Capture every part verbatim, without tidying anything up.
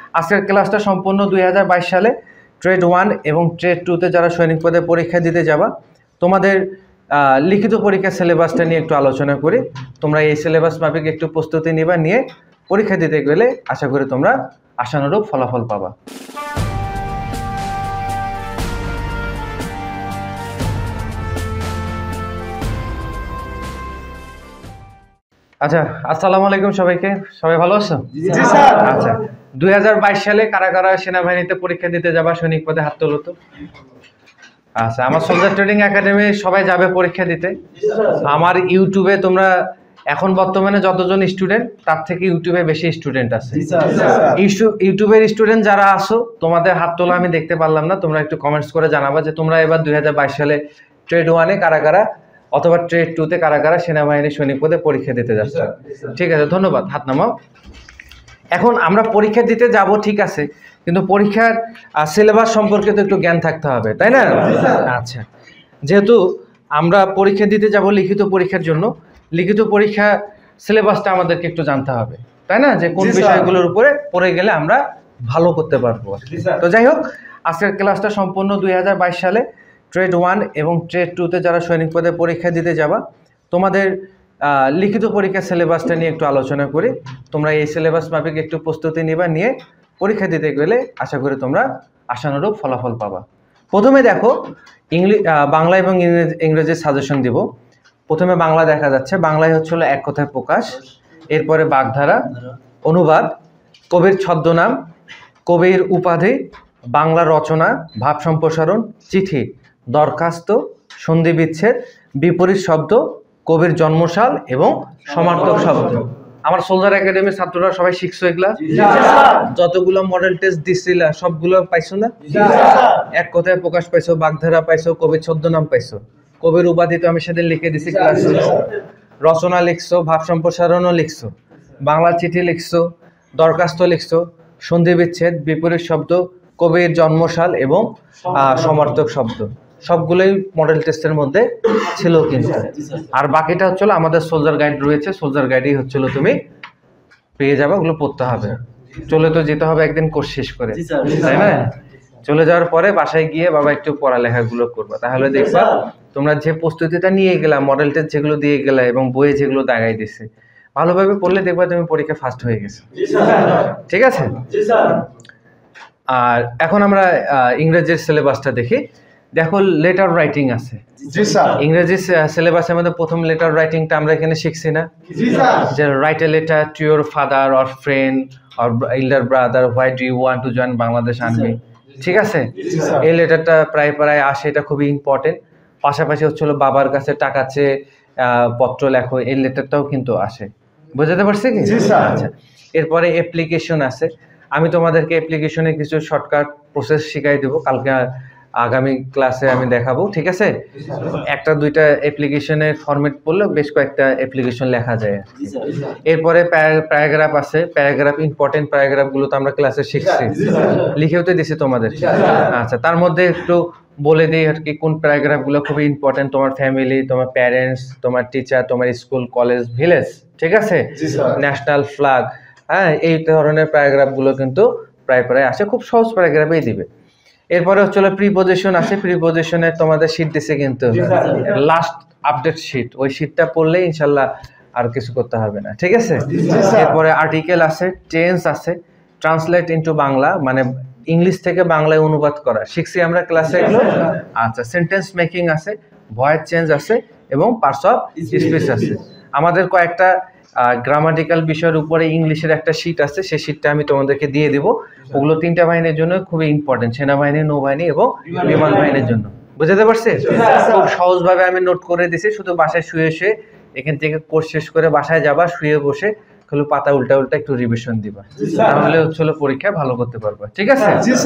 আজকের ক্লাসটা সম্পূর্ণ দুই হাজার বাইশ সালে ট্রেড ওয়ান এবং ট্রেড টুতে যারা সৈনিক পদে পরীক্ষা দিতে যাবা তোমাদের লিখিত পরীক্ষার সিলেবাসটা নিয়ে একটু আলোচনা করি। তোমরা এই সিলেবাস মাফিক একটু প্রস্তুতি নিবা, নিয়ে পরীক্ষা দিতে গেলে আশা করি তোমরা আশানুরূপ ফলাফল পাবা। আচ্ছা, আসসালামু আলাইকুম সবাইকে। সবাই ভালো আছো? জি স্যার। আচ্ছা, দুই হাজার বাইশ সালে কারা কারা সেনাবাহিনীতে পরীক্ষা দিতে যাবা সৈনিক পদে হাত তোলো তো। আচ্ছা, আমার সোলজার ট্রেনিং একাডেমি সবাই যাবে পরীক্ষা দিতে। আমার ইউটিউবে তোমরা এখন বর্তমানে যতজন স্টুডেন্ট তার থেকে ইউটিউবে বেশি স্টুডেন্ট আছে। ইউটিউবের স্টুডেন্ট যারা আসো তোমাদের হাত তোলা আমি দেখতে পারলাম না, তোমরা একটু কমেন্টস করে জানাবা যে তোমরা এবার দুই হাজার বাইশ সালে ট্রেড ওয়ানে কারা কারা অথবা ট্রেড টুতে কারা কারা সেনাবাহিনী সৈনিক পদে পরীক্ষা দিতে যাচ্ছে। ঠিক আছে, ধন্যবাদ, হাত নামাও। এখন আমরা পরীক্ষা দিতে যাব ঠিক আছে, কিন্তু পরীক্ষার সিলেবাস সম্পর্কে তো একটু জ্ঞান থাকতে হবে, তাই না? আচ্ছা, যেহেতু আমরা পরীক্ষা দিতে যাব লিখিত পরীক্ষার জন্য, লিখিত পরীক্ষা সিলেবাসটা আমাদেরকে একটু জানতে হবে, তাই না? যে কোন বিষয়গুলোর উপরে পড়ে গেলে আমরা ভালো করতে পারবো। তো যাই হোক, আজকের ক্লাসটা সম্পূর্ণ দুই হাজার বাইশ সালে ট্রেড ওয়ান এবং ট্রেড টুতে যারা সৈনিক পদে পরীক্ষা দিতে যাবা তোমাদের লিখিত পরীক্ষার সিলেবাসটা নিয়ে একটু আলোচনা করি। তোমরা এই সিলেবাস মাফিক একটু প্রস্তুতি নিবা, নিয়ে পরীক্ষা দিতে গেলে আশা করি তোমরা আশানুরূপ ফলাফল পাবা। প্রথমে দেখো ইংলিশ বাংলা এবং ইংরেজির সাজেশন দিব। প্রথমে বাংলা দেখা যাচ্ছে, বাংলায় হচ্ছে হলো এক কথায় প্রকাশ, এরপরে বাগধারা, অনুবাদ, কবির ছদ্মনাম, কবির উপাধি, বাংলা রচনা, ভাব সম্প্রসারণ, চিঠি, দরখাস্ত, সন্ধি বিচ্ছেদ, বিপরীত শব্দ, কবির জন্মসাল এবং সমার্থক শব্দ। আমার সোলজার একাডেমির ছাত্ররা সবাই শিখছো এগুলা? যতগুলো মডেল টেস্ট দিছিলা সবগুলো পাইছো না? এক কথায় প্রকাশ পাইছো, বাগধারা পাইছো, কবির ছদ্মনাম পাইছো, কবির উপাধি তো আমি সেদিন লিখে দিছি ক্লাসে, রচনা লিখছো, ভাব সম্প্রসারণও লিখছো, বাংলা চিঠি লিখছো, দরখাস্ত লিখছো, সন্ধি বিচ্ছেদ, বিপরীত শব্দ, কবির জন্মসাল এবং সমার্থক শব্দ, সবগুলোই মডেল টেস্টের মধ্যে ছিল কিন্তু। আর বাকিটা হচ্ছিল আমাদের সোলজার গাইড রয়েছে, সোলজার গাইডই হচ্ছিল তুমি পেয়ে যাবে, ওগুলো পড়তে হবে। চলে তো যেতে হবে একদিন কোর্স শেষ করে, তাই না? চলে যাওয়ার পরে বাসায় গিয়ে বাবা একটু পড়ালেখাগুলো করবা, তাহলে দেখবা তোমরা যে প্রস্তুতিটা নিয়ে গেলা, মডেল টেস্ট যেগুলো দিয়ে গেলা এবং বইয়ে যেগুলো দাগাই দিছে, ভালোভাবে পড়লে দেখবা তুমি পরীক্ষা ফার্স্ট হয়ে গেছে। ঠিক আছে? আর এখন আমরা ইংরেজির সিলেবাসটা দেখি। দেখো লেটার রাইটিং আছে। ইংরেজি সিলেবাসের মধ্যে প্রথম লেটার রাইটিংটা আমরা এখানে শিখছি না, যে write a letter to your father or friend or elder brother, why do you want to join Bangladesh army. ঠিক আছে, এই লেটারটা প্রায় প্রায় আসে, এটা খুবই ইম্পর্টেন্ট। পাশাপাশি হচ্ছিল বাবার কাছে টাকা চেয়ে পত্র লেখো, এই লেটারটাও কিন্তু আসে। বুঝতে পারছি কি? আচ্ছা, এরপরে অ্যাপ্লিকেশন আছে। আমি তোমাদেরকে অ্যাপ্লিকেশনে কিছু শর্টকাট প্রসেস শিখাই দেবো, কালকে আগামী ক্লাসে আমি দেখাবো। ঠিক আছে, একটা দুইটা অ্যাপ্লিকেশনের ফরম্যাট পড়লে বেশ কয়েকটা অ্যাপ্লিকেশন লেখা যায়। এরপরে প্যারাগ্রাফ আছে, প্যারাগ্রাফ ইম্পর্টেন্ট প্যারাগ্রাফগুলো তো আমরা ক্লাসে শিখছি, লিখেও তো দিছি তোমাদের। আচ্ছা, তার মধ্যে একটু বলে দিই আর কি কোন প্যারাগ্রাফগুলো খুবই ইম্পর্টেন্ট তোমার ফ্যামিলি, তোমার প্যারেন্টস, তোমার টিচার, তোমার স্কুল, কলেজ, ভিলেজ। ঠিক আছে, ন্যাশনাল ফ্ল্যাগ, হ্যাঁ, এই ধরনের প্যারাগ্রাফগুলো কিন্তু প্রায় প্রায় আসে, খুব সহজ প্যারাগ্রাফেই দিবে। এরপরে হচ্ছে প্রিপোজিশন আছে, প্রিপোজিশনে তোমাদের শীট দিছে কিন্তু লাস্ট আপডেট শীট, ওই শীটটা পড়লে ইনশাল্লাহ আর কিছু করতে হবে না। ঠিক আছে, এরপরে আর্টিকেল আছে, টেন্স আছে, ট্রান্সলেট ইনটু বাংলা মানে ইংলিশ থেকে বাংলায় অনুবাদ করা, শিখছি আমরা ক্লাসে এগুলো। আচ্ছা, সেন্টেন্স মেকিং আছে, ভয়েস চেঞ্জ আছে এবং পার্টস অফ স্পিচ আছে। আমাদের কয়েকটা গ্রামাটিক্যাল বিষয়ের উপরে ইংলিশের একটা শীট আছে, সেই শীটটা আমি তোমাদেরকে দিয়ে দেবো। ওগুলো তিনটা বাহিনীর জন্য খুবই ইম্পর্টেন্ট, সেনাবাহিনী, নৌবাহিনী এবং বিমান বাহিনীর জন্য। বুঝতে পারছি? খুব সহজভাবে আমি নোট করে দিছি, শুধু বাসায় শুয়ে শুয়ে এখান থেকে কোর্স শেষ করে বাসায় যাবা, শুয়ে বসে খালি পাতা উল্টা উল্টা একটু রিভিশন দিবা, তাহলে হচ্ছিল পরীক্ষা ভালো করতে পারবা। ঠিক আছে,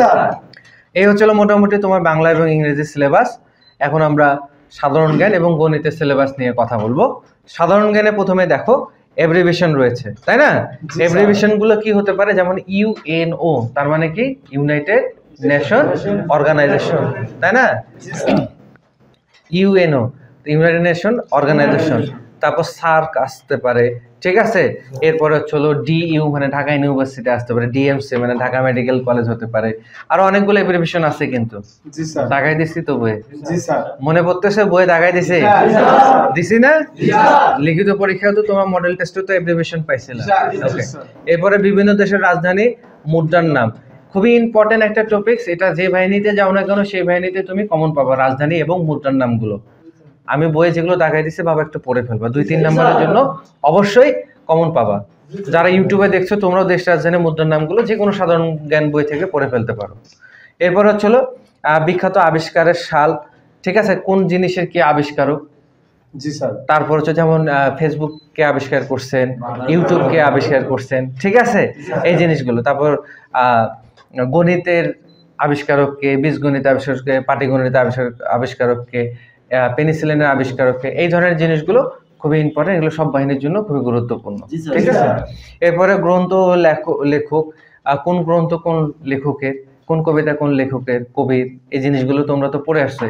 এই হচ্ছিল মোটামুটি তোমার বাংলা এবং ইংরেজি সিলেবাস। এখন আমরা সাধারণ জ্ঞান এবং গণিতের সিলেবাস নিয়ে কথা বলবো। সাধারণ জ্ঞানে প্রথমে দেখো এব্রিভিয়েশন রয়েছে, তাই না? এব্রিভিয়েশন গুলো কি হতে পারে, যেমন ইউএনও, তার মানে কি ইউনাইটেড নেশন অর্গানাইজেশন, তাই না? ইউএনও ইউনাইটেড নেশন অর্গানাইজেশন, তারপর সার্ক আসতে পারে, ঠিক আছে। এরপরে হচ্ছে হলো ডিইউ মানে ঢাকা ইউনিভার্সিটি আসতে পারে, ডিএমসি মানে ঢাকা মেডিকেল কলেজ হতে পারে, আর অনেকগুলো এপ্রিভিয়েশন আছে কিন্তু। জি স্যার। দাগাই দিছি তো বই? জি স্যার। মনে পড়তেছে বই দাগাই দিছি? দিছি না? লিখিত পরীক্ষাও তো তোমার মডেল টেস্টে তো এপ্রিভিয়েশন পাইছিলা। ওকে, এরপরে বিভিন্ন দেশের রাজধানী মুদ্রার নাম, খুবই ইম্পর্টেন্ট একটা টপিকস। এটা যে বাহিনীতে যাও না কেন সেই বাহিনীতে তুমি কমন পাবা রাজধানী এবং মুদ্রার নামগুলো। আমি বইয়ে যেগুলো দাগাই দিছি বাবা একটু পড়ে ফেলবা, দুই তিন নম্বরের জন্য অবশ্যই কমন পাবা। যারা ইউটিউবে দেখছো তোমরাও দেশ রাজধানী মুদ্রার নামগুলো যে কোনো সাধারণ জ্ঞান বই থেকে পড়ে ফেলতে পারো। এরপর হচ্ছে হলো বিখ্যাত আবিষ্কারের সাল, ঠিক আছে, কোন জিনিসের কি আবিষ্কারক। জি স্যার। তারপর হচ্ছে যেমন ফেসবুক কে আবিষ্কার করছেন, ইউটিউব কে আবিষ্কার করছেন, ঠিক আছে, এই জিনিসগুলো। তারপর আহ গণিতের আবিষ্কারককে, বীজগণিত আবিষ্কারককে, পাটিগণিত আবিষ্কার আবিষ্কারককে, পেনিসিলিনের আবিষ্কারককে, এই ধরনের জিনিসগুলো খুবই ইম্পর্টেন্ট। এগুলো সব বাহিনীর জন্য খুবই গুরুত্বপূর্ণ, ঠিক আছে। এরপরে গ্রন্থ লেখক, কোন গ্রন্থ কোন লেখকের, কোন কবিতা কোন লেখকের, কবির, এই জিনিসগুলো তোমরা তো পড়ে আসছো।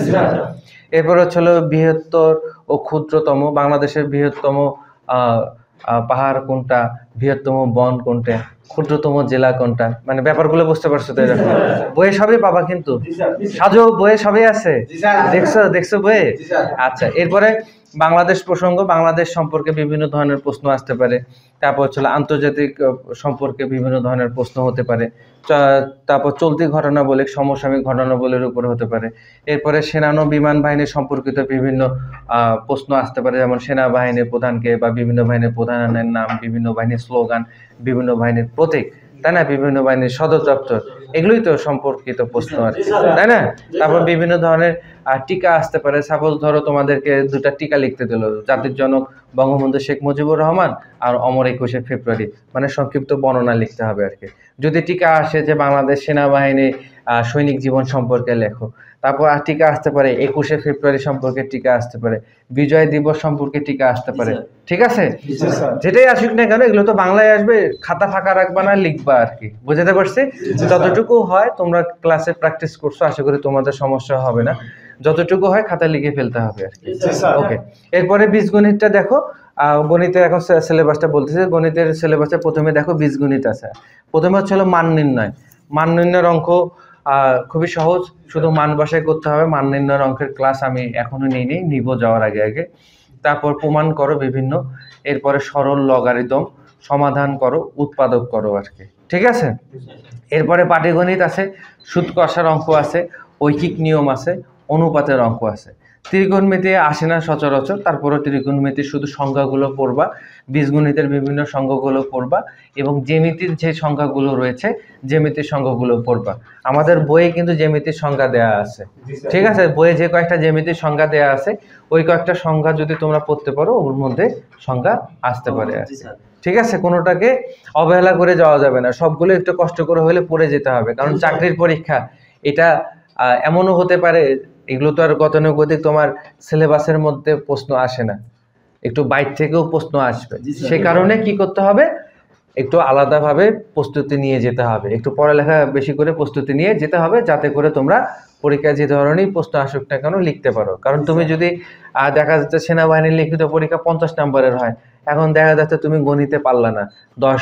এরপর হচ্ছে হলো বৃহত্তর ও ক্ষুদ্রতম, বাংলাদেশের বৃহত্তম আহ পাহাড় কোনটা, বৃহত্তম বন কোনটা, ক্ষুদ্রতম জেলা কোনটা, মানে ব্যাপারগুলো বুঝতে পারছো তো? এরকম বইয়ে সবই পাবা কিন্তু, সাজো বইয়ে সবই আছে, দেখছো দেখছো বইয়ে। আচ্ছা, এরপরে বাংলাদেশ প্রসঙ্গ, বাংলাদেশ সম্পর্কে বিভিন্ন ধরনের প্রশ্ন আসতে পারে। তারপর হচ্ছে আন্তর্জাতিক সম্পর্কে বিভিন্ন ধরনের প্রশ্ন হতে পারে। তারপর চলতি ঘটনাবলী, সমসাময়িক ঘটনাবলীর উপরে হতে পারে। এরপরে সেনানো বিমান বাহিনী সম্পর্কিত বিভিন্ন আহ প্রশ্ন আসতে পারে, যেমন সেনাবাহিনীর প্রধানকে বা বিভিন্ন বাহিনীর প্রধানের নাম, বিভিন্ন বাহিনীর স্লোগান, বিভিন্ন বাহিনীর প্রতীক, তাই না, বিভিন্ন বাহিনীর সদর দপ্তর, এগুলোই তো সম্পর্কিত প্রশ্ন আর কি, তাই না। তারপর বিভিন্ন ধরনের টিকা আসতে পারে। সাপোজ ধরো তোমাদেরকে দুটা টিকা লিখতে দিল, জাতির জনক বঙ্গবন্ধু শেখ মুজিবুর রহমান আর অমর একুশে ফেব্রুয়ারি, মানে সংক্ষিপ্ত বর্ণনা লিখতে হবে আর কি। যদি টিকা আসে যে বাংলাদেশ সেনাবাহিনী সৈনিক জীবন সম্পর্কে লেখো, তারপর আর টিকা আসতে পারে একুশে ফেব্রুয়ারি সম্পর্কে টিকা আসতে পারে, বিজয় দিবস সম্পর্কে টিকা আসতে পারে, ঠিক আছে। যেটাই আসুক না কেন এগুলো তো বাংলায় আসবে, খাতা ফাঁকা রাখবা না, লিখবা আর কি, বুঝতে পারছি। যতটুকু হয় তোমরা ক্লাসে প্র্যাকটিস করছো, আশা করি তোমাদের সমস্যা হবে না, যতটুকু হয় খাতা লিখে ফেলতে হবে আর কি। ওকে, এরপরে বীজগণিতটা দেখো। আহ গণিতের এখন সিলেবাসটা বলতেছে, গণিতের সিলেবাসে প্রথমে দেখো বীজগণিত আছে। প্রথমে হচ্ছে হলো মান নির্ণয়। মান নির্ণয়ের অঙ্ক আহ খুবই সহজ, শুধু মান বসাই করতে হবে। মান নির্ণয়ের অঙ্কের ক্লাস আমি এখনো নিইনি, নিব যাওয়ার আগে আগে। তারপর প্রমাণ করো বিভিন্ন, এরপরে সরল লগারিদম, সমাধান করো, উৎপাদক করো আর কি, ঠিক আছে। এরপরে পাটিগণিত আছে, সুদ কষার অঙ্ক আছে, ঐকিক নিয়ম আছে, অনুপাতের অঙ্ক আছে। ত্রিকোণমিতি আসে না সচরাচর, তারপরে ত্রিকোণমিতির শুধু সংখ্যাগুলো পড়বা, বীজগণিতের বিভিন্ন সংখ্যাগুলো পড়বা, এবং জ্যামিতির যে সংখ্যাগুলো রয়েছে জ্যামিতির সংখ্যাগুলো পড়বা। আমাদের বইয়ে কিন্তু জ্যামিতির সংখ্যা দেয়া আছে, ঠিক আছে। বইয়ে যে কয়েকটা জ্যামিতির সংখ্যা দেয়া আছে ওই কয়েকটা সংখ্যা যদি তোমরা পড়তে পারো ওর মধ্যে সংখ্যা আসতে পারে, ঠিক আছে। কোনোটাকে অবহেলা করে যাওয়া যাবে না, সবগুলো একটু কষ্ট করে হলে পড়ে যেতে হবে, কারণ চাকরির পরীক্ষা এটা এমনও হতে পারে, এগুলো তো আর গতানুগতিক তোমার সিলেবাসের মধ্যে প্রশ্ন আসে না, একটু বাইরে থেকেও প্রশ্ন আসবে। সে কারণে কি করতে হবে, একটু আলাদাভাবে প্রস্তুতি নিয়ে যেতে হবে, একটু পড়ালেখা বেশি করে প্রস্তুতি নিয়ে যেতে হবে, যাতে করে তোমরা পরীক্ষায় যে ধরনের প্রশ্ন আসুক না কেন লিখতে পারো। কারণ তুমি যদি দেখা যাচ্ছে সেনাবাহিনীর লিখিত পরীক্ষা পঞ্চাশ নম্বরের হয়, এখন দেখা যাচ্ছে তুমি গণিতে পারলা না, দশ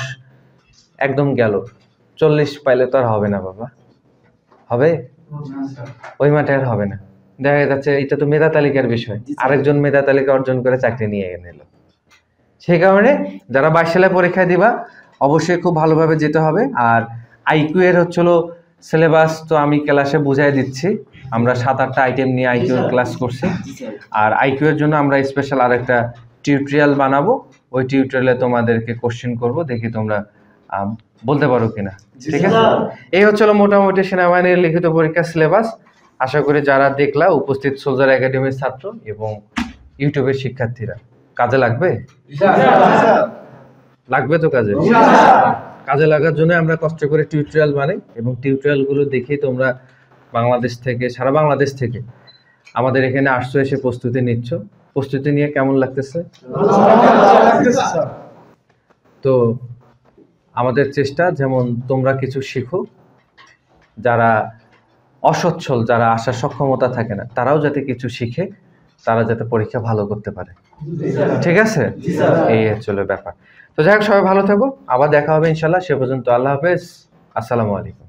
একদম গেল, চল্লিশ পাইলে তো আর হবে না বাবা, হবে ওই মাঠে আর হবে না। দেখা যাচ্ছে এটা তো মেধা তালিকার বিষয়, আরেকজন মেধা তালিকা অর্জন করে চাকরি নিয়ে নিল। সেই কারণে যারা বাইশ সালে পরীক্ষা দিবা অবশ্যই খুব ভালোভাবে যেতে হবে। আর আইকিউ এর হচ্ছিল সিলেবাস তো আমি ক্লাসে বুঝাই দিচ্ছি, আমরা সাত আটটা আইটেম নিয়ে আইকিউ এর ক্লাস করছি। আর আইকিউ এর জন্য আমরা স্পেশাল আরেকটা টিউটোরিয়াল বানাবো, ওই টিউটোরিয়ালে তোমাদেরকে কোশ্চেন করব, দেখি তোমরা বলতে পারো কিনা, ঠিক আছে। এই হচ্ছিল মোটামুটি সেনাবাহিনীর লিখিত পরীক্ষার সিলেবাস। আশা করি যারা দেখলা উপস্থিত সোলজার একাডেমির ছাত্র এবং ইউটিউবের শিক্ষার্থীরা কাজে লাগবে, লাগবে তো কাজে কাজে লাগার জন্য আমরা কষ্ট করে টিউটোরিয়াল বানাই, এবং টিউটোরিয়ালগুলো দেখে তোমরা বাংলাদেশ থেকে, সারা বাংলাদেশ থেকে আমাদের এখানে আসছো, এসে প্রস্তুতি নিচ্ছ। প্রস্তুতি নিয়ে কেমন লাগতেছে? তো আমাদের চেষ্টা যেমন তোমরা কিছু শিখো, যারা অসচ্ছল, যারা আসার সক্ষমতা থাকে না, তারাও যাতে কিছু শিখে, তারা যাতে পরীক্ষা ভালো করতে পারে। ঠিক আছে, এই চলে ব্যাপার। তো যাই হোক, সবাই ভালো থাকো, আবার দেখা হবে ইনশাল্লাহ। সে পর্যন্ত আল্লাহ হাফেজ, আসসালামু আলাইকুম।